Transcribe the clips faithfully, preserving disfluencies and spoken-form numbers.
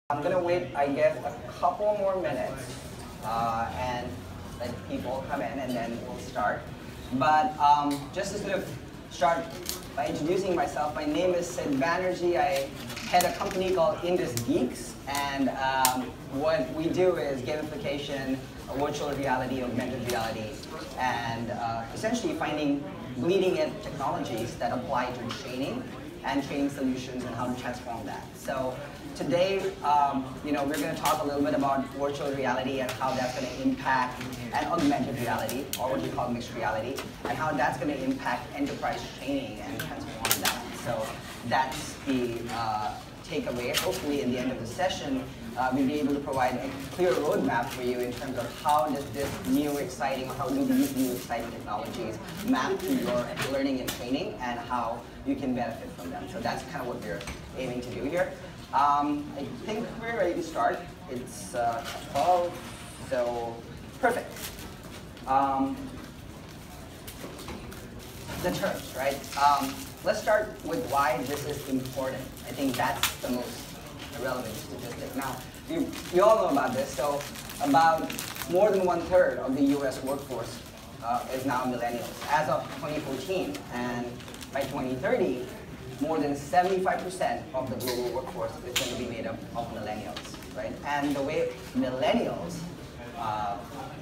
I'm going to wait, I guess, a couple more minutes uh, and let people come in, and then we'll start. But um, just to sort of start by introducing myself, my name is Sid Banerjee. I head a company called Indusgeeks, and um, what we do is gamification, virtual reality, augmented reality, and uh, essentially finding bleeding-edge technologies that apply to training and training solutions and how to transform that. So today, um, you know, we're going to talk a little bit about virtual reality and how that's going to impact, and augmented reality, or what we call mixed reality, and how that's going to impact enterprise training and transform that. So that's the uh, takeaway. Hopefully, in the end of the session, uh, we'll be able to provide a clear roadmap for you in terms of how does this new exciting, or how do these new exciting technologies map to your learning and training, and how you can benefit from them. So that's kind of what we're aiming to do here. Um, I think we're ready to start. It's uh, twelve, so perfect. Um, the terms, right? Um, let's start with why this is important. I think that's the most relevant statistic. Now, you, you all know about this. So about more than one third of the U S workforce uh, is now millennials as of twenty fourteen, and by twenty thirty, more than seventy-five percent of the global workforce is going to be made up of millennials, right? And the way millennials uh,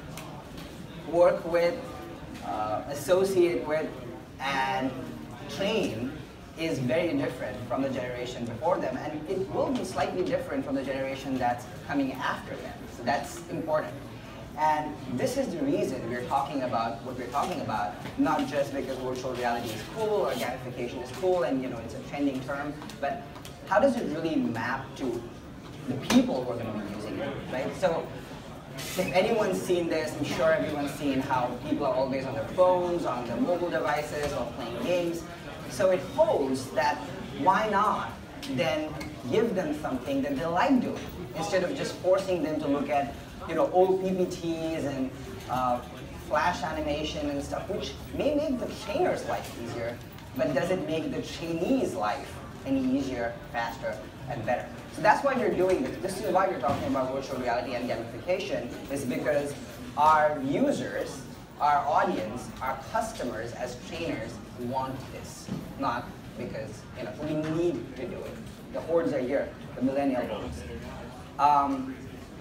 work with, uh, associate with, and train is very different from the generation before them, and it will be slightly different from the generation that's coming after them. So that's important. And this is the reason we're talking about what we're talking about, not just because virtual reality is cool or gamification is cool and you know it's a trending term, but how does it really map to the people who are going to be using it, right? So if anyone's seen this, I'm sure everyone's seen how people are always on their phones, on their mobile devices, or playing games. So it holds that why not then give them something that they like doing, instead of just forcing them to look at you know, old P P Ts and uh, flash animation and stuff, which may make the trainer's life easier, but does it make the trainee's life any easier, faster, and better? So that's why we're doing this. This is why we're talking about virtual reality and gamification, is because our users, our audience, our customers as trainers want this, not because you know we need to do it. The hordes are here, the millennial hordes. Um,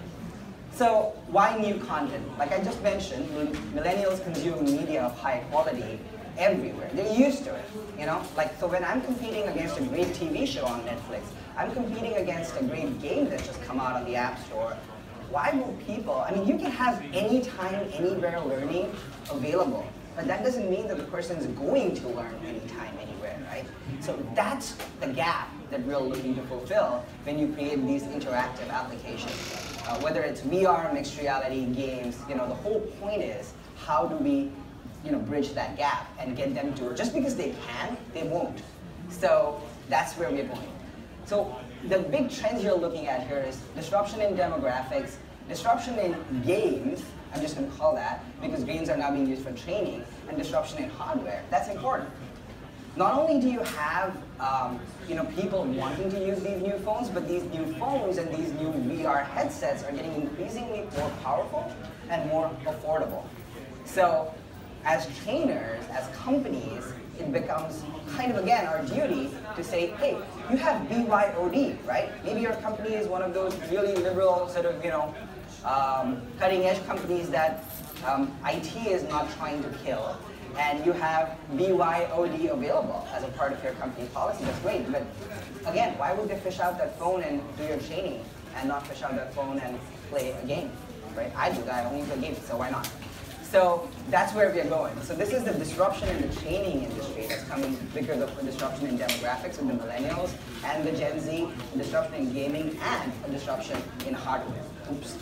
So why new content? Like I just mentioned, millennials consume media of high quality everywhere. They're used to it, you know? Like, so when I'm competing against a great T V show on Netflix, I'm competing against a great game that just come out on the App Store. Why will people, I mean, you can have anytime, anywhere learning available, but that doesn't mean that the person is going to learn anytime, anywhere, right? So that's the gap that we're looking to fulfill when you create these interactive applications. Uh, whether it's V R, mixed reality, games, you know, the whole point is how do we, you know, bridge that gap and get them to, just because they can, they won't. So that's where we're going. So the big trends you're looking at here is disruption in demographics, disruption in games, I'm just going to call that, because games are now being used for training, and disruption in hardware. That's important. Not only do you have um, you know, people wanting to use these new phones, but these new phones and these new V R headsets are getting increasingly more powerful and more affordable. So as trainers, as companies, it becomes kind of, again, our duty to say, hey, you have B Y O D, right? Maybe your company is one of those really liberal, sort of, you know, um, cutting-edge companies that um, I T is not trying to kill. And you have B Y O D available as a part of your company policy. That's great, but again, why would they fish out that phone and do your training and not fish out that phone and play a game, right? I do that, I only play games, so why not? So that's where we're going. So this is the disruption in the training industry that's coming because of the disruption in demographics with the millennials and the Gen Z, disruption in gaming, and a disruption in hardware. Oops.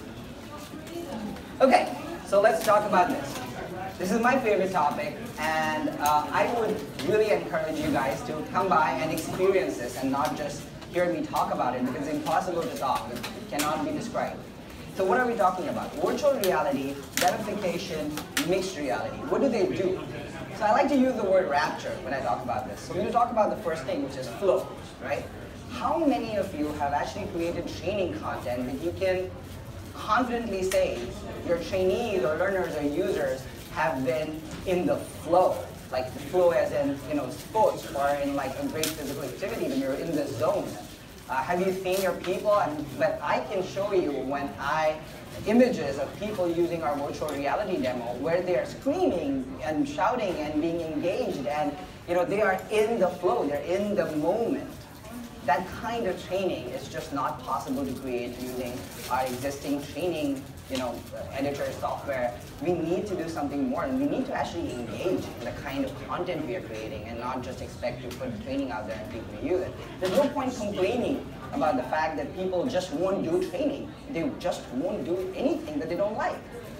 Okay, so let's talk about this. This is my favorite topic, and uh, I would really encourage you guys to come by and experience this and not just hear me talk about it, because it's impossible to talk. It cannot be described. So what are we talking about? Virtual reality, gamification, mixed reality. What do they do? So I like to use the word rapture when I talk about this. So we're going to talk about the first thing, which is flow, right? how many of you have actually created training content that you can confidently say your trainees or learners or users have been in the flow? Like the flow as in, you know, sports or in like a great physical activity when you're in the zone. Uh, have you seen your people? And, but I can show you when I, images of people using our virtual reality demo where they are screaming and shouting and being engaged and, you know, they are in the flow, they're in the moment. That kind of training is just not possible to create using our existing training, you know, editor software. We need to do something more, and we need to actually engage in the kind of content we are creating and not just expect to put training out there and people use it. There's no point complaining about the fact that people just won't do training. They just won't do anything that they don't like.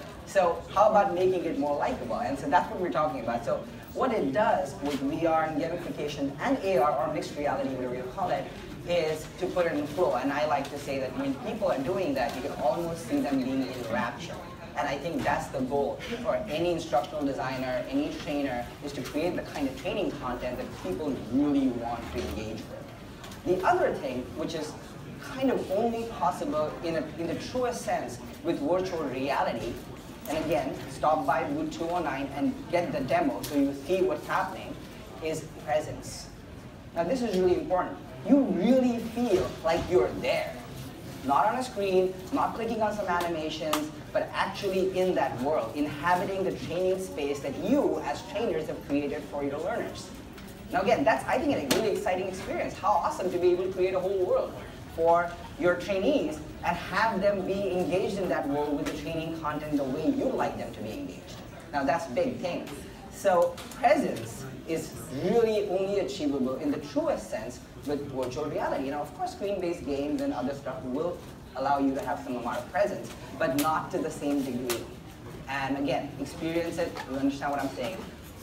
So how about making it more likable? And so that's what we're talking about. So what it does with V R and gamification and A R or mixed reality, whatever you call it, is to put it in flow. And I like to say that when people are doing that, you can almost see them being in rapture. And I think that's the goal for any instructional designer, any trainer, is to create the kind of training content that people really want to engage with. The other thing, which is kind of only possible in, a, in the truest sense with virtual reality, and again, stop by booth two oh nine and get the demo so you see what's happening, is presence. Now this is really important. You really feel like you're there. Not on a screen, not clicking on some animations, but actually in that world, inhabiting the training space that you as trainers have created for your learners. Now again, that's, I think, a really exciting experience. How awesome to be able to create a whole world for your trainees and have them be engaged in that world with the training content the way you'd like them to be engaged. Now that's a big thing. So presence is really only achievable in the truest sense with virtual reality. Now, of course, screen-based games and other stuff will allow you to have some amount of presence, but not to the same degree. And again, experience it, you understand what I'm saying.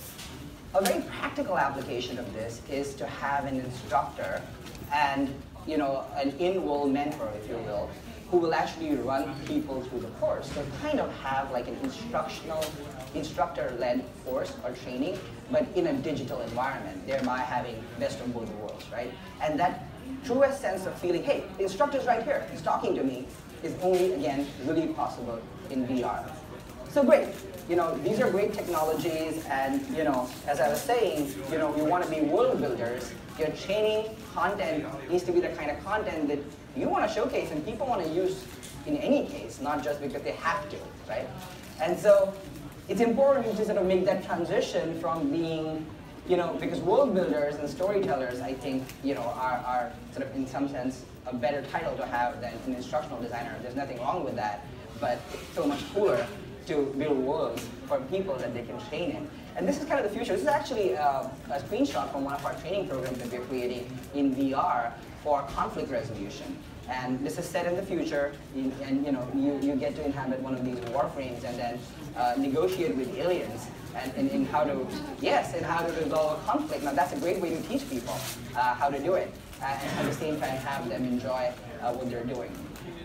A very practical application of this is to have an instructor and, you know, an in-role mentor, if you will, who will actually run people through the course. So kind of have like an instructional, instructor-led course or training, but in a digital environment, thereby having best of both worlds, right? And that truest sense of feeling, hey, the instructor's right here, he's talking to me, is only, again, really possible in V R. So great, you know, these are great technologies, and, you know, as I was saying, you know, you want to be world builders. Your training content needs to be the kind of content that you want to showcase and people want to use in any case, not just because they have to, right? And so it's important to sort of make that transition from being, you know, because world builders and storytellers, I think, you know, are, are sort of in some sense a better title to have than an instructional designer. There's nothing wrong with that, but it's so much cooler to build worlds for people that they can train in. And this is kind of the future. This is actually uh, a screenshot from one of our training programs that we're creating in V R for conflict resolution. And this is set in the future, and, and you know, you, you get to inhabit one of these warframes and then uh, negotiate with aliens and, and, and how to, yes, and how to resolve a conflict. Now that's a great way to teach people uh, how to do it, uh, and at the same time have them enjoy uh, what they're doing.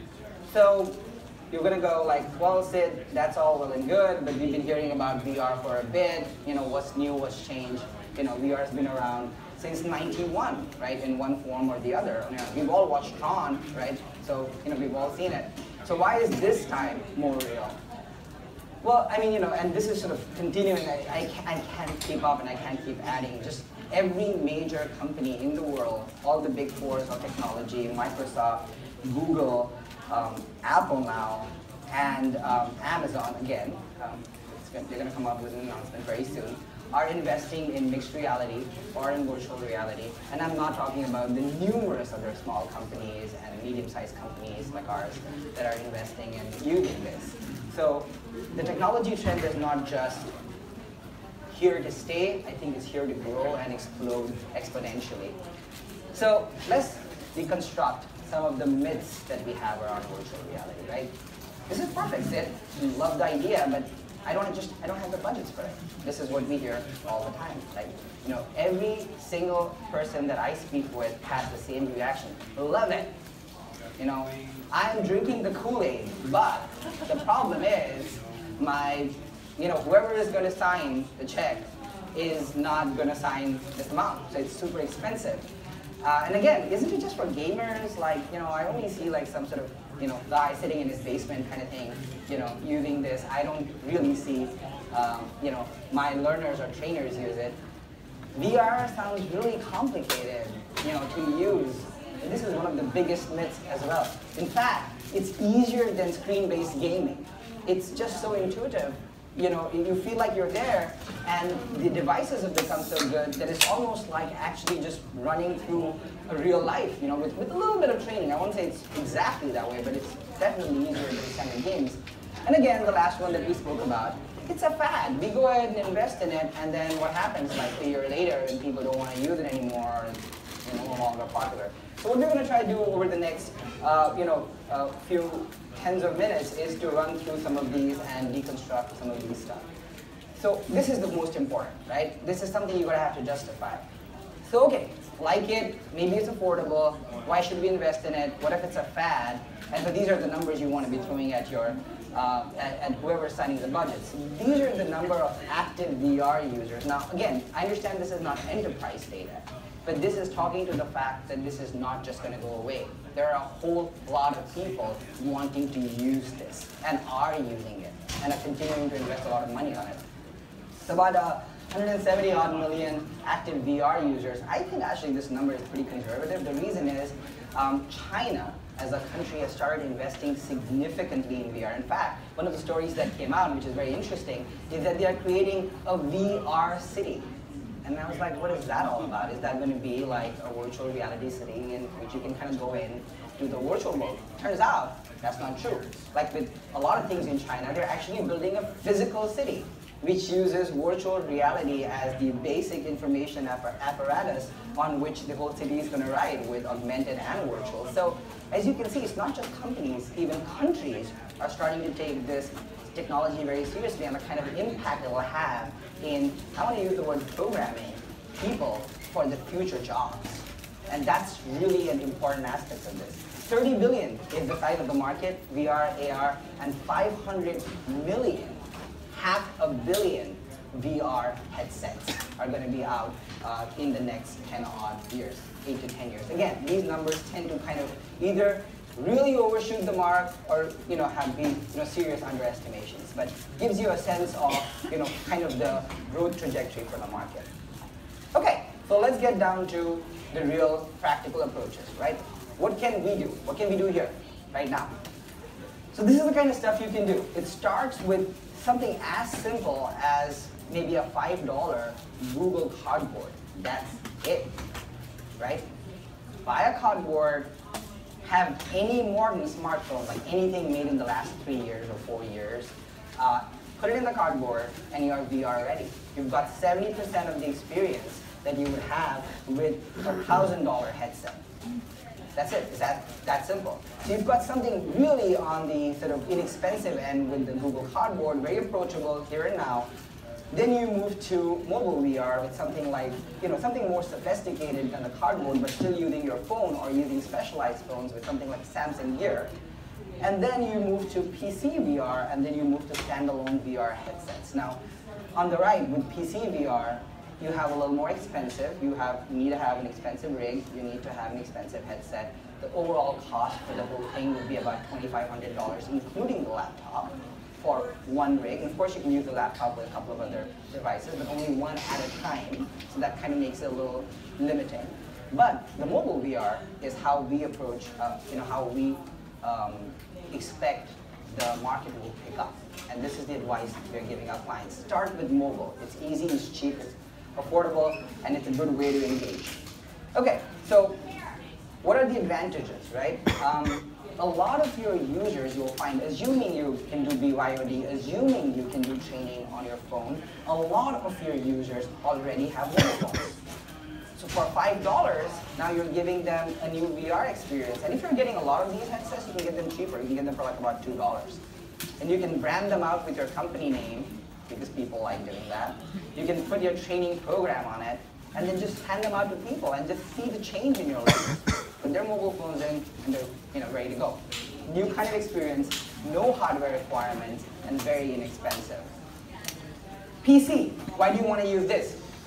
So you're gonna go like, well, Sid, that's all well and good, but we've been hearing about V R for a bit. You know, what's new, what's changed? You know, V R has been around since ninety-one, right, in one form or the other. You know, we've all watched Tron, right? So, you know, we've all seen it. So why is this time more real? Well, I mean, you know, and this is sort of continuing. I, I, can't, I can't keep up and I can't keep adding. Just every major company in the world, all the big fours of technology, Microsoft, Google, um, Apple now, and um, Amazon, again, um, it's gonna, they're going to come up with an announcement very soon, are investing in mixed reality or in virtual reality. And I'm not talking about the numerous other small companies and medium-sized companies like ours that are investing and using this. So the technology trend is not just here to stay, I think it's here to grow and explode exponentially. So let's deconstruct some of the myths that we have around virtual reality, right? This is perfect, Sid. We love the idea, but I don't just I don't have the budgets for it. This is what we hear all the time. Like, you know, every single person that I speak with has the same reaction. Love it. You know, I'm drinking the Kool-Aid, but the problem is my, you know, whoever is going to sign the check is not going to sign this amount, so it's super expensive. Uh, and again, isn't it just for gamers? Like, you know, I only see like some sort of, you know, guy sitting in his basement kind of thing, you know, using this. I don't really see, um, you know, my learners or trainers use it. V R sounds really complicated, you know, to use. And this is one of the biggest myths as well. In fact, it's easier than screen-based gaming. It's just so intuitive. You know, you feel like you're there, and the devices have become so good that it's almost like actually just running through a real life, you know, with, with a little bit of training. I won't say it's exactly that way, but it's definitely easier than standard games. And again, the last one that we spoke about, it's a fad. We go ahead and invest in it, and then what happens like a year later, and people don't want to use it anymore, and it's no longer popular. So what we're going to try to do over the next, uh, you know, uh, few tens of minutes is to run through some of these and deconstruct some of these stuff. So this is the most important, right? This is something you're going to have to justify. So okay, like it, maybe it's affordable. Why should we invest in it? What if it's a fad? And so these are the numbers you want to be throwing at your, uh, at, at whoever's signing the budgets. These are the number of active V R users. Now again, I understand this is not enterprise data. But this is talking to the fact that this is not just going to go away. There are a whole lot of people wanting to use this and are using it and are continuing to invest a lot of money on it. It's about uh, one hundred seventy odd million active V R users. I think actually this number is pretty conservative. The reason is um, China as a country has started investing significantly in V R. In fact, one of the stories that came out, which is very interesting, is that they are creating a V R city. And I was like, what is that all about? Is that going to be like a virtual reality city in which you can kind of go in, do the virtual world? Turns out, that's not true. Like with a lot of things in China, they're actually building a physical city, which uses virtual reality as the basic information apparatus on which the whole city is going to ride with augmented and virtual. So as you can see, it's not just companies, even countries are starting to take this technology very seriously and the kind of impact it will have in, I want to use the word programming, people for the future jobs. And that's really an important aspect of this. thirty billion is the size of the market, V R, A R, and five hundred million, half a billion V R headsets are going to be out uh, in the next ten odd years, eight to ten years. Again, these numbers tend to kind of either really overshoot the mark or you know have been you know serious underestimations, but gives you a sense of you know kind of the growth trajectory for the market. Okay, so let's get down to the real practical approaches, right? What can we do? What can we do here right now? So this is the kind of stuff you can do. It starts with something as simple as maybe a five dollar Google Cardboard. That's it, right? Buy a cardboard. Have any modern smartphone, like anything made in the last three years or four years, uh, put it in the cardboard and you are V R ready. You've got seventy percent of the experience that you would have with a one thousand dollar headset. That's it. It's that, that simple. So you've got something really on the sort of inexpensive end with the Google Cardboard, very approachable here and now. Then you move to mobile V R with something like, you know, something more sophisticated than the cardboard, but still using your phone or using specialized phones with something like Samsung Gear. And then you move to P C V R, and then you move to standalone V R headsets. Now, on the right, with P C V R, you have a little more expensive. You have you need to have an expensive rig. You need to have an expensive headset. The overall cost for the whole thing would be about twenty-five hundred dollars, including the laptop, for one rig. And of course, you can use the laptop with a couple of other devices, but only one at a time. So that kind of makes it a little limiting. But the mobile V R is how we approach, uh, you know, how we um, expect the market will pick up. And this is the advice we're giving our clients. Start with mobile. It's easy, it's cheap, it's affordable, and it's a good way to engage. Okay, so what are the advantages, right? Um, a lot of your users you'll find, assuming you can do B Y O D, assuming you can do training on your phone, a lot of your users already have mobile phones. So for five dollars, now you're giving them a new V R experience. And if you're getting a lot of these headsets, you can get them cheaper. You can get them for like about two dollars. And you can brand them out with your company name, because people like doing that. You can put your training program on it, and then just hand them out to people and just see the change in your life. Put their mobile phones in, and they're you know, ready to go. New kind of experience, no hardware requirements, and very inexpensive. P C, why do you want to use this?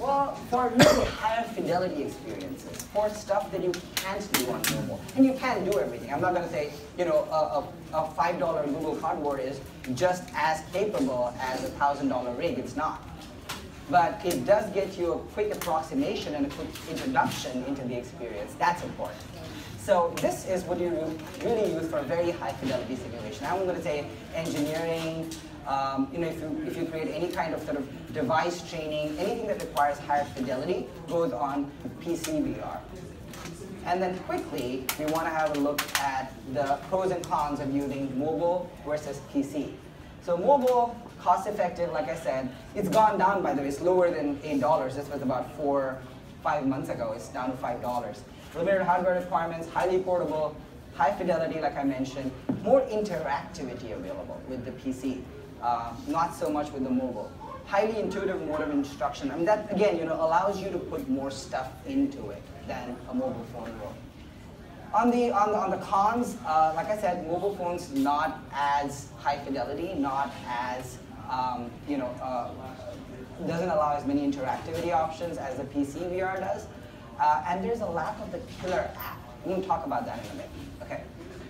Well, for really higher fidelity experiences, for stuff that you can't do on mobile. And you can't do everything. I'm not going to say, you know, a, a, a five dollar Google Cardboard is just as capable as a one thousand dollar rig. It's not. But it does get you a quick approximation and a quick introduction into the experience. That's important. So this is what you really use for very high fidelity simulation. I'm going to say engineering, um, you know, if you, if you create any kind of sort of device training, anything that requires higher fidelity goes on P C V R. And then quickly, we want to have a look at the pros and cons of using mobile versus P C. So mobile, cost effective, like I said, it's gone down, by the way. It's lower than eight dollars. This was about four, five months ago. It's down to five dollars. Limited hardware requirements, highly portable, high fidelity, like I mentioned, more interactivity available with the P C, uh, not so much with the mobile. Highly intuitive mode of instruction. I mean, that, again, you know, allows you to put more stuff into it than a mobile phone will. On the, on the, on the cons, uh, like I said, mobile phones not as high fidelity, not as, um, you know, uh, doesn't allow as many interactivity options as the P C V R does. Uh, and there's a lack of the killer app. I'm going to talk about that in a minute. Okay.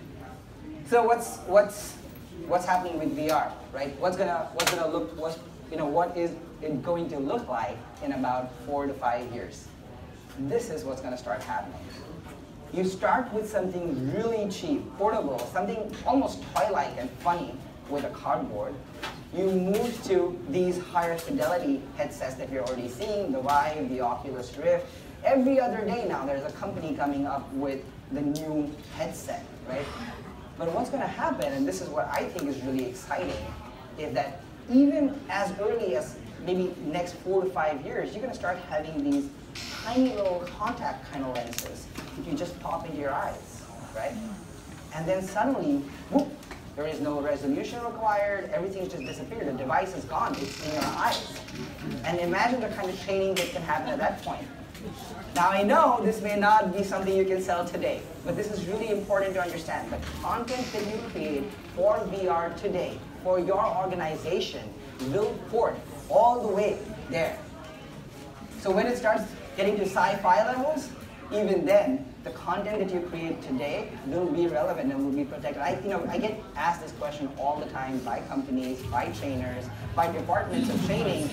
So what's what's what's happening with V R, right? What's gonna what's gonna look what's you know what is it going to look like in about four to five years? This is what's going to start happening. You start with something really cheap, portable, something almost toy-like and funny with a cardboard. You move to these higher fidelity headsets that you're already seeing, the Vive, the Oculus Rift. Every other day now, there's a company coming up with the new headset, right? But what's going to happen, and this is what I think is really exciting, is that even as early as maybe next four to five years, you're going to start having these tiny little contact kind of lenses that you just pop into your eyes, right? And then suddenly, whoop, there is no resolution required, everything's just disappeared, the device is gone, it's in your eyes. And imagine the kind of training that can happen at that point. Now I know this may not be something you can sell today, but this is really important to understand. The content that you create for V R today, for your organization, will port all the way there. So when it starts getting to sci-fi levels, even then, the content that you create today will be relevant and will be protected. I, you know, I get asked this question all the time by companies, by trainers, by departments of training.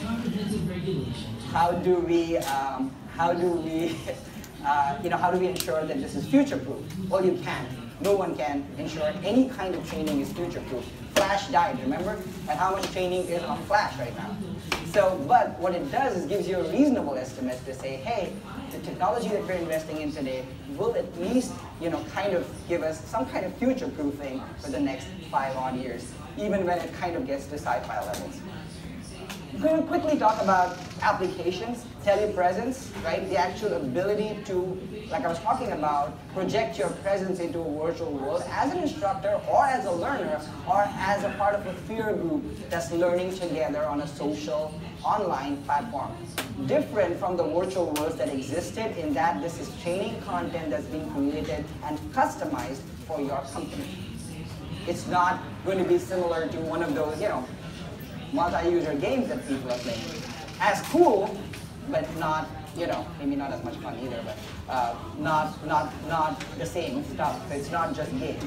How do we, um, how do we, uh, you know, how do we ensure that this is future-proof? Well, you can't. No one can ensure any kind of training is future-proof. Flash died, remember? And how much training is on Flash right now? So, but what it does is gives you a reasonable estimate to say, hey, the technology that we're investing in today will at least, you know, kind of give us some kind of future-proofing for the next five odd years, even when it kind of gets to sci-fi levels. I'm going to quickly talk about applications, telepresence, right? The actual ability to, like I was talking about, project your presence into a virtual world as an instructor or as a learner or as a part of a peer group that's learning together on a social online platform. Different from the virtual worlds that existed in that this is training content that's being created and customized for your company. It's not going to be similar to one of those, you know, multi-user games that people are playing. As cool, but not, you know, maybe not as much fun either, but uh, not, not, not the same stuff. It's not just games.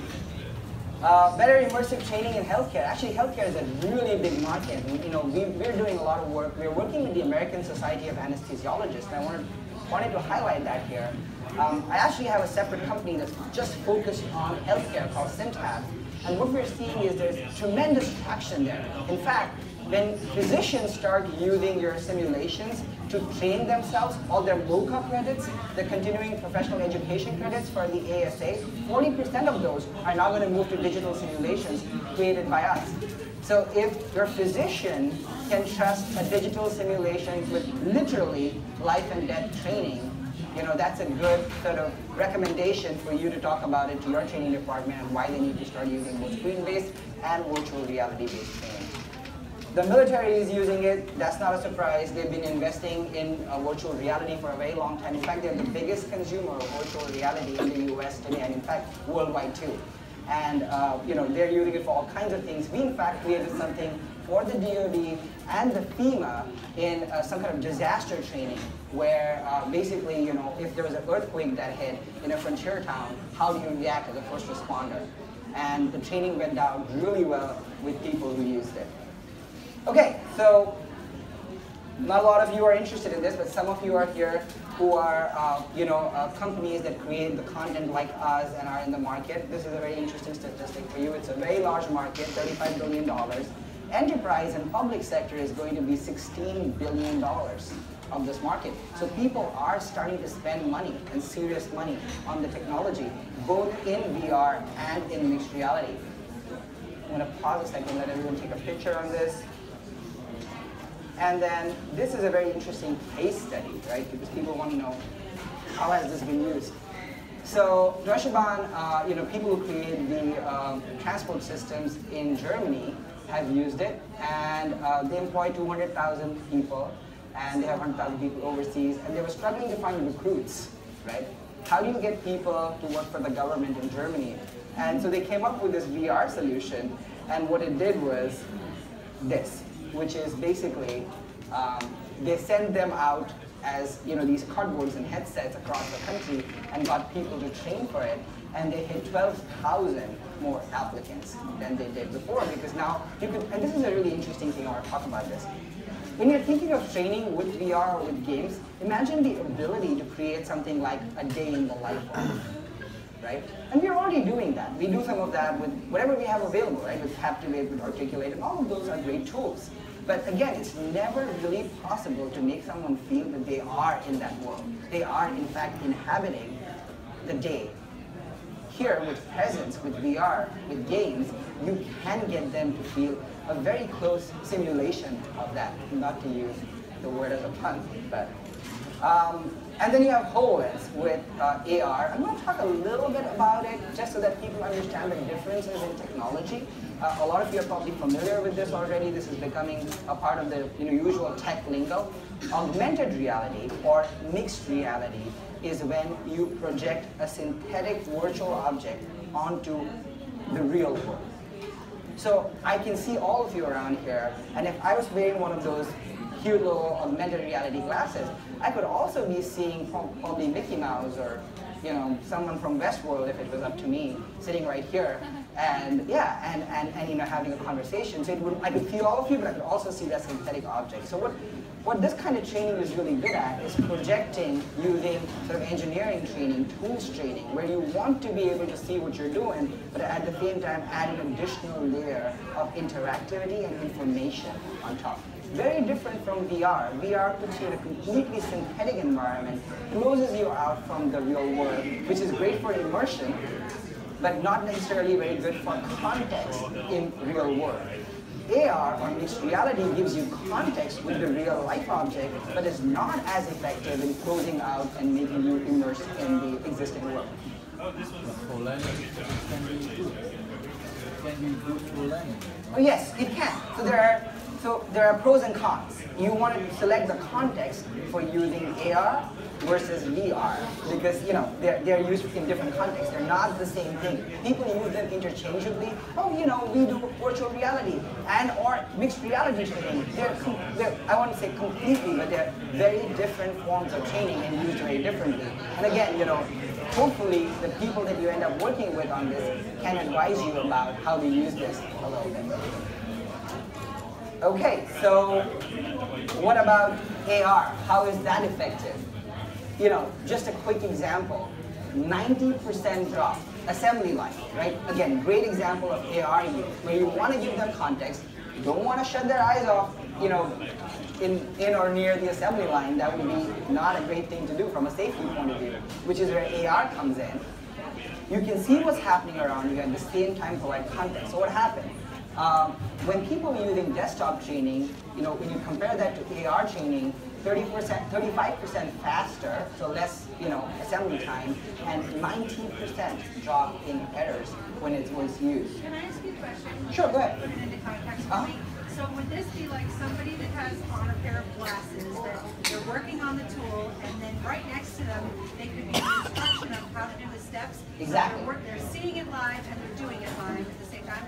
Uh, better immersive training in healthcare. Actually, healthcare is a really big market. And, you know, we, we're doing a lot of work. We're working with the American Society of Anesthesiologists, and I wanted, wanted to highlight that here. Um, I actually have a separate company that's just focused on healthcare called Syntab. And what we're seeing is there's tremendous traction there. In fact, when physicians start using your simulations to train themselves, all their MOCA credits, the continuing professional education credits for the A S A, forty percent of those are now going to move to digital simulations created by us. So if your physician can trust a digital simulation with literally life and death training, you know, that's a good sort of recommendation for you to talk about it to your training department and why they need to start using both screen-based and virtual reality-based training. The military is using it. That's not a surprise. They've been investing in uh, virtual reality for a very long time. In fact, they're the biggest consumer of virtual reality in the U S today, and in fact, worldwide too. And uh, you know, they're using it for all kinds of things. We, in fact, created something for the D O D and the FEMA in uh, some kind of disaster training, where uh, basically, you know, if there was an earthquake that hit in a frontier town, how do you react as a first responder? And the training went down really well with people who used it. Okay, so not a lot of you are interested in this, but some of you are here who are, uh, you know, uh, companies that create the content like us and are in the market. This is a very interesting statistic for you. It's a very large market, thirty-five billion dollars. Enterprise and public sector is going to be sixteen billion dollars of this market. So people are starting to spend money, and serious money, on the technology, both in V R and in mixed reality. I'm going to pause a second, let everyone take a picture on this. And then this is a very interesting case study, right? Because people want to know, how has this been used? So Deutsche Bahn, uh, you know, people who create the um, transport systems in Germany have used it, and uh, they employ two hundred thousand people, and they have one hundred thousand people overseas, and they were struggling to find recruits, right? How do you get people to work for the government in Germany? And so they came up with this V R solution, and what it did was this, which is basically um, they sent them out as, you know, these cardboards and headsets across the country and got people to train for it, and they hit twelve thousand more applicants than they did before, because now you could, and this is a really interesting thing, I want to talk about this. When you're thinking of training with V R or with games, imagine the ability to create something like a day in the life of, right? And we're already doing that. We do some of that with whatever we have available, right? With Captivate, with Articulate, and all of those are great tools. But again, it's never really possible to make someone feel that they are in that world. They are, in fact, inhabiting the day. Here, with presence, with V R, with games, you can get them to feel a very close simulation of that. Not to use the word as a pun, but. Um, and then you have HoloLens with uh, A R. I'm going to talk a little bit about it, just so that people understand the differences in technology. Uh, a lot of you are probably familiar with this already. This is becoming a part of the, you know, usual tech lingo. Augmented reality, or mixed reality, is when you project a synthetic virtual object onto the real world. So I can see all of you around here, and if I was wearing one of those cute little augmented reality glasses, I could also be seeing probably Mickey Mouse, or, you know, someone from Westworld, if it was up to me, sitting right here, and yeah, and, and, and you know, having a conversation. So it would, I could feel all of you, but I could also see that synthetic object. So what, what this kind of training is really good at is projecting using sort of engineering training, tools training, where you want to be able to see what you're doing, but at the same time add an additional layer of interactivity and information on top. Very different from V R. V R puts you in a completely synthetic environment, closes you out from the real world, which is great for immersion, but not necessarily very good for context in real world. A R, or mixed reality, gives you context with the real life object, but is not as effective in closing out and making you immersed in the existing world. For learning, can we do? Can we do for learning? Oh yes, it can. So there are So there are pros and cons. You want to select the context for using A R versus V R, because, you know, they're, they're used in different contexts. They're not the same thing. People use them interchangeably. Oh, you know, we do virtual reality and or mixed reality training. They're, they're, I won't say completely, but they're very different forms of training and used very differently. And again, you know, hopefully the people that you end up working with on this can advise you about how to use this a little bit. Okay, so what about A R? How is that effective? You know, just a quick example, ninety percent drop, assembly line, right? Again, great example of A R use, where you want to give them context, you don't want to shut their eyes off, you know, in, in or near the assembly line. That would be not a great thing to do from a safety point of view, which is where A R comes in. You can see what's happening around you, at the same time provide context. So what happened? Um, when people are using desktop training, you know, when you compare that to A R training, thirty percent, thirty-five percent faster, so less, you know, assembly time, and nineteen percent drop in errors when it was used. Can I ask you a question? Sure, go ahead. Put it into context for Uh-huh. me. So would this be like somebody that has on a pair of glasses, that they're working on the tool, and then right next to them, they could be an instruction of how to do the steps? Exactly. So they're, they're seeing it live and they're doing it live at the same time. Is that what that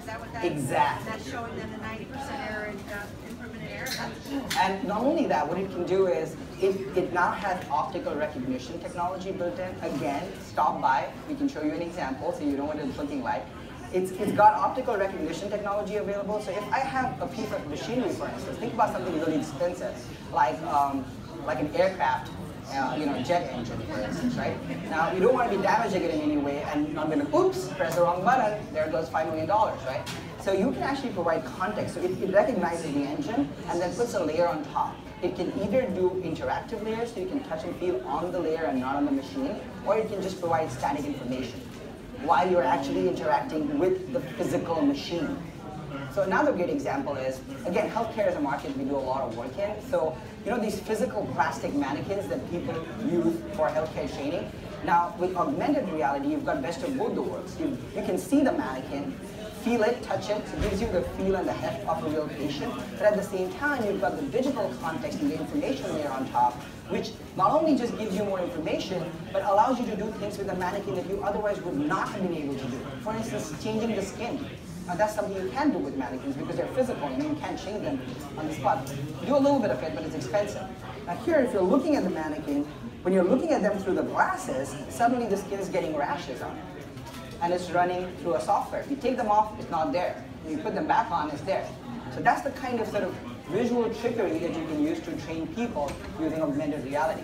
Exactly. That's showing them the ninety percent error in, uh, improvement in error. And not only that, what it can do is, it, it now has optical recognition technology built in. Again, stop by, we can show you an example so you know what it's looking like. It's, it's got optical recognition technology available, so if I have a piece of machinery, for instance, think about something really expensive, like, um, like an aircraft, uh, you know, jet engine, for instance, right? Now, you don't want to be damaging it in any way, and I'm going to, oops, press the wrong button, there goes five million dollars, right? So you can actually provide context. So it, it recognizes the engine and then puts a layer on top. It can either do interactive layers, so you can touch and feel on the layer and not on the machine, or it can just provide static information while you're actually interacting with the physical machine. So another great example is, again, healthcare is a market we do a lot of work in. So, you know, these physical plastic mannequins that people use for healthcare training. Now, with augmented reality, you've got best of both the worlds. You, you can see the mannequin, feel it, touch it, so it gives you the feel and the heft of a real patient. But at the same time, you've got the digital context and the information layer on top, which not only just gives you more information, but allows you to do things with the mannequin that you otherwise would not have been able to do. For instance, changing the skin. Now that's something you can do with mannequins because they're physical and you can't change them on the spot. You do a little bit of it, but it's expensive. Now here, if you're looking at the mannequin, when you're looking at them through the glasses, suddenly the skin is getting rashes on it. And it's running through a software. If you take them off, it's not there. When you put them back on, it's there. So that's the kind of sort of visual trickery that you can use to train people using augmented reality.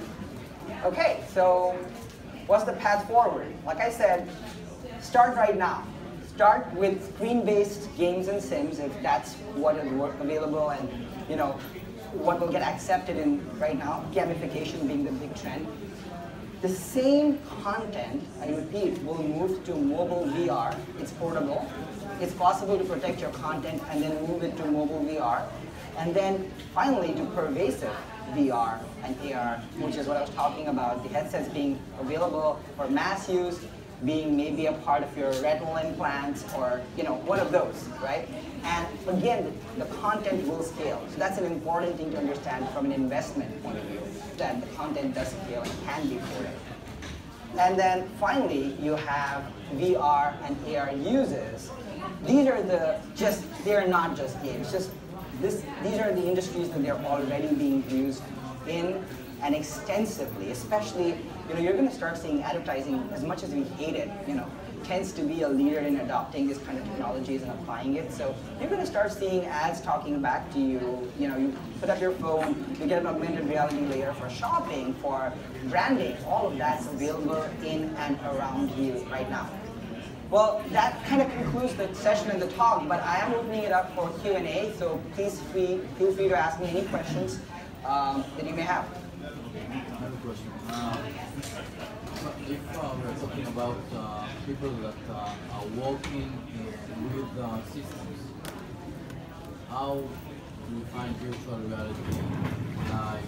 Okay, so what's the path forward? Like I said, start right now. Start with screen-based games and sims if that's what is available and you know what will get accepted in right now, gamification being the big trend. The same content, I repeat, will move to mobile V R. It's portable. It's possible to protect your content and then move it to mobile V R. And then finally to pervasive V R and A R, which is what I was talking about, the headsets being available for mass use, being maybe a part of your retinal implants or you know one of those, right? And again, the, the content will scale. So that's an important thing to understand from an investment point of view, that the content does scale and can be ported. And then finally, you have V R and A R uses. These are the just, they're not just games, just this, these are the industries that they're already being used in and extensively, especially, you know, you're going to start seeing advertising, as much as we hate it, you know, tends to be a leader in adopting this kind of technologies and applying it. So you're going to start seeing ads talking back to you. You know, you put up your phone, you get an augmented reality layer for shopping, for branding. All of that's available in and around you right now. Well, that kind of concludes the session and the talk, but I am opening it up for Q and A, so please free, feel free to ask me any questions um, that you may have. I have a question. Uh, if uh, we're talking about uh, people that uh, are working in, with uh, systems, how do you find virtual reality? Like,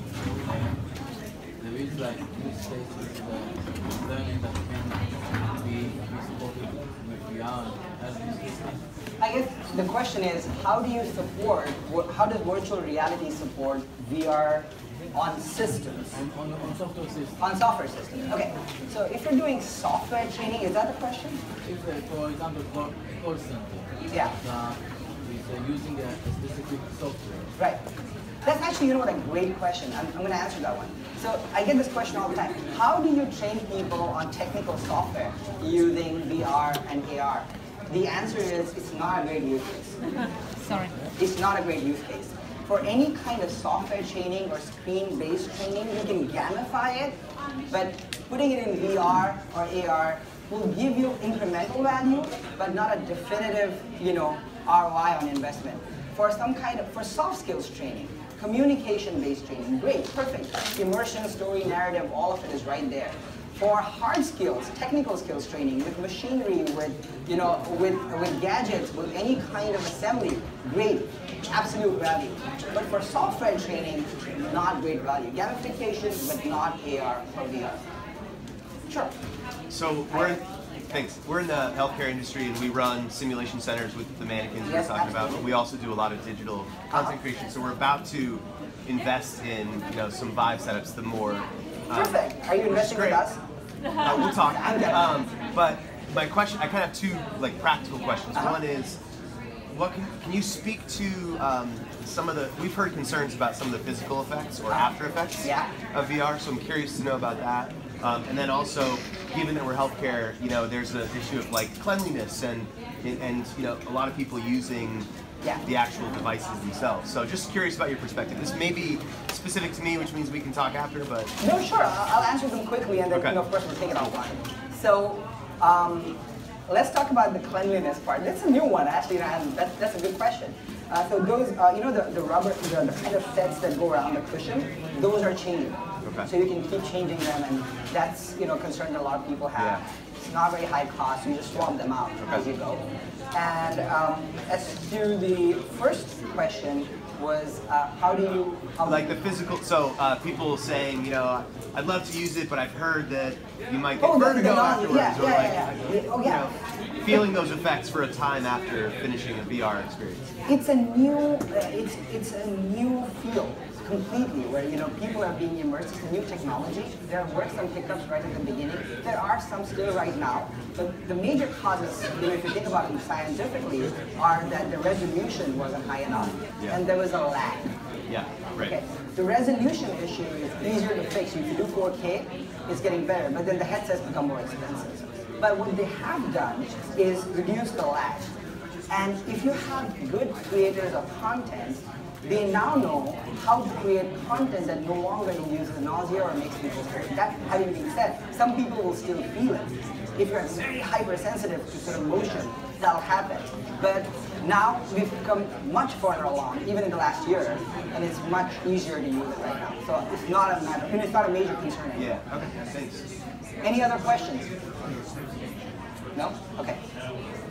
there is like use cases that learning that can be, be supported with V R as these systems? I guess the question is, how do you support, how does virtual reality support V R on systems? On, on, on software systems. On software systems. Okay. So if you're doing software training, is that the question? If, uh, for example, for a call center, yeah. uh, is uh, using a, a specific software. Right. That's actually, you know what, a great question. I'm, I'm going to answer that one. So I get this question all the time. How do you train people on technical software using V R and A R? The answer is, it's not a great use case. Sorry. It's not a great use case. For any kind of software training or screen-based training, you can gamify it, but putting it in V R or A R will give you incremental value, but not a definitive, you know, R O I on investment. For some kind of, for soft skills training, communication-based training, great, perfect. Immersion, story, narrative, all of it is right there. For hard skills, technical skills training, with machinery, with, you know, with, with gadgets, with any kind of assembly, great, absolute value. But for software training, not great value. Gamification, but not A R or V R. Sure. So we're in, thanks. We're in the healthcare industry and we run simulation centers with the mannequins Yes, we're talking absolutely. about, but we also do a lot of digital content creation. So we're about to invest in, you know, some Vive setups, the more um, Perfect. Are you investing with great. us? Uh, we'll talk. Um, but my question, I kind of have two like practical questions. Uh-huh. One is, what can, can you speak to um, some of the, we've heard concerns about some of the physical effects or after effects Yeah. of V R, so I'm curious to know about that. Um, and then also, given that we're healthcare, you know, there's an issue of like cleanliness and, and you know, a lot of people using Yeah. the actual devices themselves. So just curious about your perspective. This may be specific to me, which means we can talk after, but... No, sure. I'll I'll answer them quickly, and then, Okay. you know, of course, we'll take it offline. So, um, let's talk about the cleanliness part. That's a new one, actually. And that's, that's a good question. Uh, so those, uh, you know, the, the rubber, the, the kind of sets that go around the cushion, those are changeable. Okay. So you can keep changing them, and that's, you know, a concern that a lot of people have. Yeah. It's not very high cost. You just swap them out Okay. as you go. And um, as to the first question was, uh, how do you... How Like the physical, so uh, people saying, you know, I'd love to use it, but I've heard that you might get Oh, the- vertigo the non- afterwards, yeah, or yeah, like, yeah, yeah. Oh, yeah. you know, feeling those effects for a time after finishing a V R experience. It's a new, uh, it's it's a new field completely, where you know people are being immersed in new technology. There were some hiccups right at the beginning. There are some still right now, but the major causes, you know, if you think about them scientifically, are that the resolution wasn't high enough, Yeah. and there was a lag. Yeah, right. Okay. The resolution issue is easier to fix. If you do four K, it's getting better, but then the headsets become more expensive. But what they have done is reduce the lag. And if you have good creators of content, they now know how to create content that no longer induces nausea or makes people sick. That having been said, some people will still feel it. If you're very hypersensitive to sort of motion, that'll happen. But now we've come much further along, even in the last year, and it's much easier to use it right now. So it's not a matter, I mean, it's not a major concern anymore. Yeah, okay, thanks. Any other questions? No? Okay.